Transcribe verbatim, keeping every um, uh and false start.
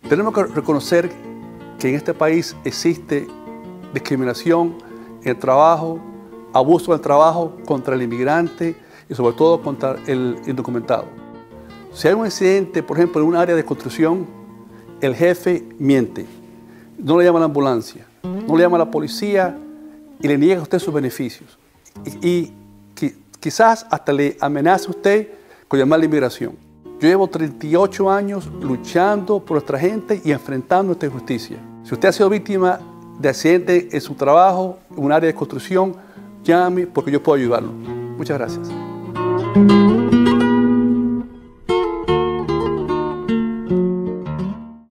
Tenemos que reconocer que en este país existe discriminación en el trabajo, abuso en el trabajo contra el inmigrante y sobre todo contra el indocumentado. Si hay un incidente, por ejemplo, en un área de construcción, el jefe miente, no le llama a la ambulancia, no le llama a la policía y le niega a usted sus beneficios. Y, y qui, quizás hasta le amenaza a usted con llamar a la inmigración. Yo llevo treinta y ocho años luchando por nuestra gente y enfrentando esta injusticia. Si usted ha sido víctima de accidente en su trabajo, en un área de construcción, llame porque yo puedo ayudarlo. Muchas gracias.